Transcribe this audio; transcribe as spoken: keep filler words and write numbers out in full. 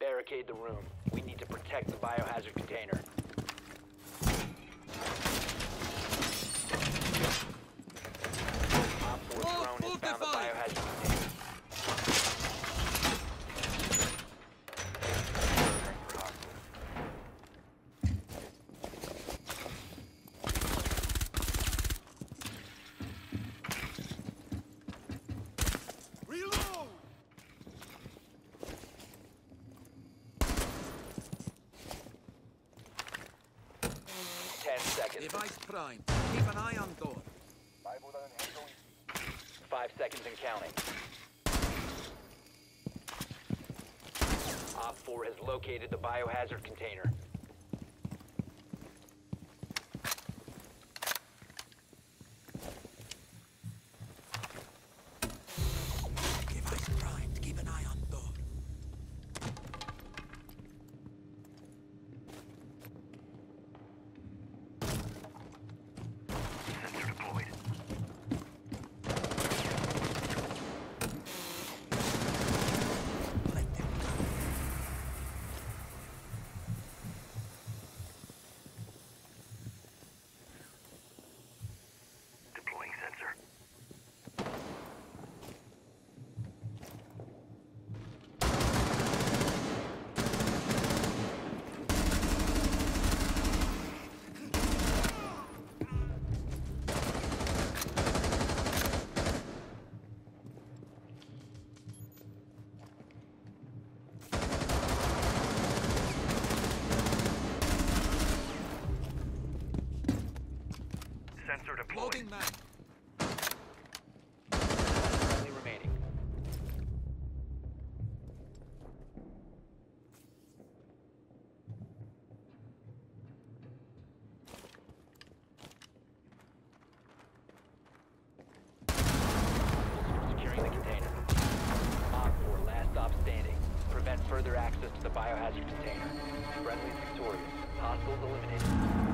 barricade the room. We need to protect the biohazard container. Op four drone has found the biohazard container. Ten seconds. Device prime. Keep an eye on door. Five seconds and counting. Op four has located the biohazard container. Device primed. Keep an eye on door. Sensor deployed. Loading man. Friendly remaining. Securing the container. Op four, last stop standing. Prevent further access to the biohazard container. Friendly victorious. Hostiles eliminated.